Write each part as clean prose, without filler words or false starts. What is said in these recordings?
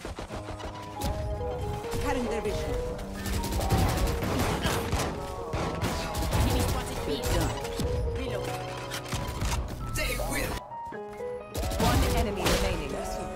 Cutting their vision. Enemy spotted B. Reload. One enemy remaining.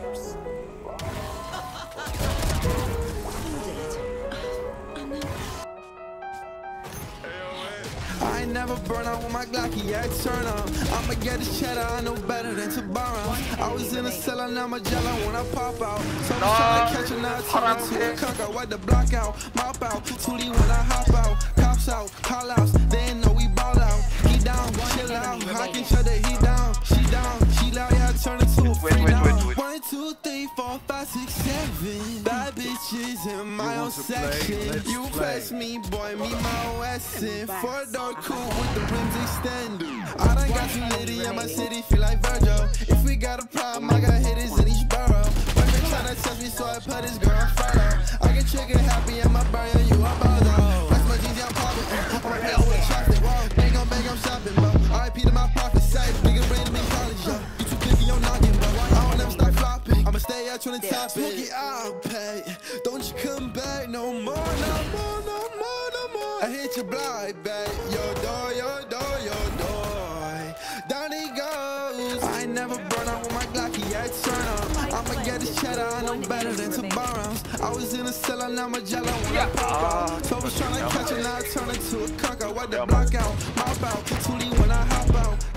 I ain't never burn out with my Glocky, yeah, turn on. I'ma get this cheddar, I know better than to borrow. I was in a cellar, now I'm a jello when I pop out. So I'm trying to catch a now, turn to a cock out, wipe the block out, mop out, tootie when I hop out, cops out, call outs, they ain't know we ball out. He down, chill out, I can shut the heat down, she loud, yeah, I turn it to a free down. 1, 2, 3, 4, 5, 6, 7. Bad bitches in my own section. You press me, boy, me my own essence. 4-door coupe with the rims extended. I done got too litty in my city, feel like Virgil. If we got a problem, I got hitters in each borough. Boyfriend tryna touch me, so I put his girl on follow. I get trigger happy in my burner, you a bother. That's my jeans, yeah, I'm popping. I'm a pass with chocolate. Bang on, bang, I'm shopping, bro. RIP to my profit site. Nigga brain me college, yo. You too clicky, I'm knocking, bro. I don't ever stop flopping. I'ma stay out trying to top it. Smoke it, I'll pay. Don't you come back no more, no more, no more, no more. I hit your blind, babe. Your door, your door, your door. Down he goes. I ain't never burn out with my Glocky, yeah, turn on. I'ma get this cheddar, I know better than to borrow. I was in a cellar, now I'm a jello when I pop out. So I was trying to catch it, now I turn it to a cock out, wipe the block out, mop out, tootie when I hop out.